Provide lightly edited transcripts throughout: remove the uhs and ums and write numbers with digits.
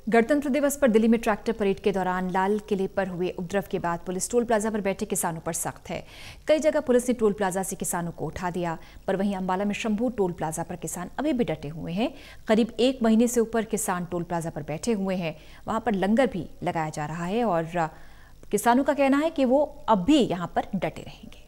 गणतंत्र दिवस पर दिल्ली में ट्रैक्टर परेड के दौरान लाल किले पर हुए उपद्रव के बाद पुलिस टोल प्लाजा पर बैठे किसानों पर सख्त है। कई जगह पुलिस ने टोल प्लाजा से किसानों को उठा दिया, पर वहीं अंबाला में शंभू टोल प्लाजा पर किसान अभी भी डटे हुए हैं। करीब 1 महीने से ऊपर किसान टोल प्लाजा पर बैठे हुए हैं। वहां पर लंगर भी लगाया जा रहा है और किसानों का कहना है कि वो अब भी यहां पर डटे रहेंगे।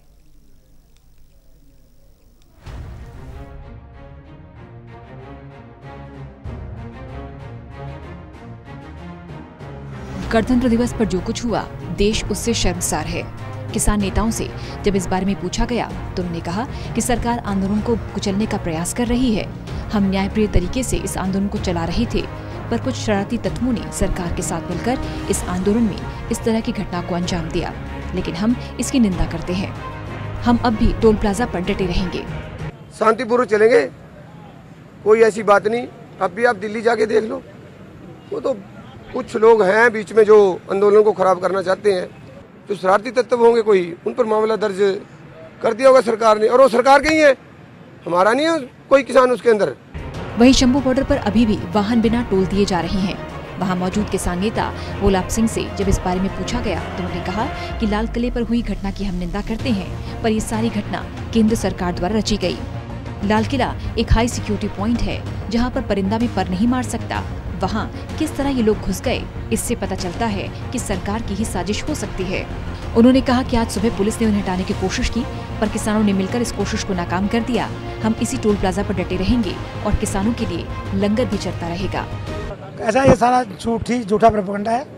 गणतंत्र दिवस पर जो कुछ हुआ, देश उससे शर्मसार है। किसान नेताओं से जब इस बारे में पूछा गया तो उन्होंने कहा कि सरकार आंदोलन को कुचलने का प्रयास कर रही है। हम न्यायप्रिय तरीके से इस आंदोलन को चला रहे थे, पर कुछ शरारती तत्वों ने सरकार के साथ मिलकर इस आंदोलन में इस तरह की घटना को अंजाम दिया, लेकिन हम इसकी निंदा करते हैं। हम अब भी टोल प्लाजा पर डटे रहेंगे, शांतिपूर्वक चलेंगे, कोई ऐसी बात नहीं। अब भी आप दिल्ली जाके देख लो, वो तो कुछ लोग हैं बीच में जो आंदोलन को खराब करना चाहते हैं, जो शरारती तत्व होंगे, कोई उन पर मामला दर्ज कर दिया होगा सरकार ने, और वो सरकार के ही है, हमारा नहीं है कोई किसान उसके अंदर। वहीं शंभू बॉर्डर पर अभी भी वाहन बिना टोल दिए जा रहे हैं। वहां मौजूद किसान नेता गुलाब सिंह से जब इस बारे में पूछा गया तो उन्होंने कहा कि लाल किले पर हुई घटना की हम निंदा करते हैं, पर ये सारी घटना केंद्र सरकार द्वारा रची गई। लाल किला एक हाई सिक्योरिटी पॉइंट है, जहाँ पर परिंदा भी पर नहीं मार सकता। वहाँ किस तरह ये लोग घुस गए, इससे पता चलता है कि सरकार की ही साजिश हो सकती है। उन्होंने कहा कि आज सुबह पुलिस ने उन्हें हटाने की कोशिश की, पर किसानों ने मिलकर इस कोशिश को नाकाम कर दिया। हम इसी टोल प्लाजा पर डटे रहेंगे और किसानों के लिए लंगर भी चलता रहेगा। ऐसा ये सारा झूठा प्रोपेगेंडा है,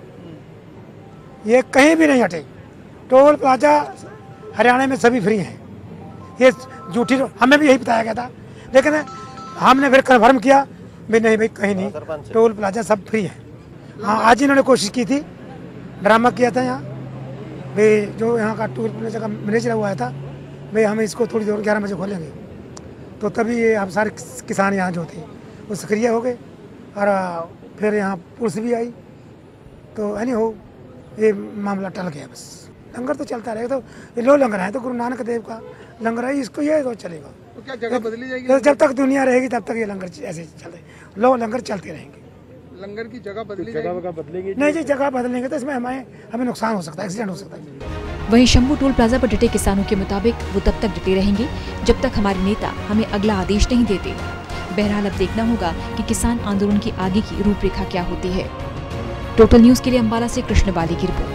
ये कहीं भी नहीं हटे। टोल प्लाजा हरियाणा में सभी फ्री हैं, ये झूठी, हमें भी यही बताया गया था, लेकिन हमने फिर कन्फर्म किया भाई नहीं भाई, कहीं नहीं, टोल प्लाजा सब फ्री है। हाँ, आज इन्होंने कोशिश की थी, ड्रामा किया था यहाँ भाई, जो यहाँ का टोल प्लाजा का मैनेजर हुआ था भाई, हम इसको थोड़ी देर 11 बजे खोलेंगे, तो तभी ये हम सारे किसान यहाँ जो थे वो सक्रिय हो गए और फिर यहाँ पुलिस भी आई, तो यानी हो ये मामला टल गया। बस लंगर तो चलता रहेगा, तो ये लो लंगर है तो गुरु नानक देव का लंगर है, इसको ये तो चलेगा। तो क्या जगह बदली जाएगी? तो जब तक दुनिया रहेगी तब तक ये लंगर ऐसे चलते, लो लंगर चलते रहेंगे। लंगर की जगह बदलेगी? नहीं जी, जगह बदलेंगे तो इसमें हमें नुकसान हो सकता है, एक्सीडेंट हो सकता है। वहीं शंभू टोल प्लाजा पर डटे किसानों के मुताबिक वो तब तक डटे रहेंगे जब तक हमारे नेता हमें अगला आदेश नहीं देते। बहरहाल अब देखना होगा कि किसान आंदोलन की आगे की रूपरेखा क्या होती है। टोटल न्यूज के लिए अंबाला से कृष्ण बाली की रिपोर्ट।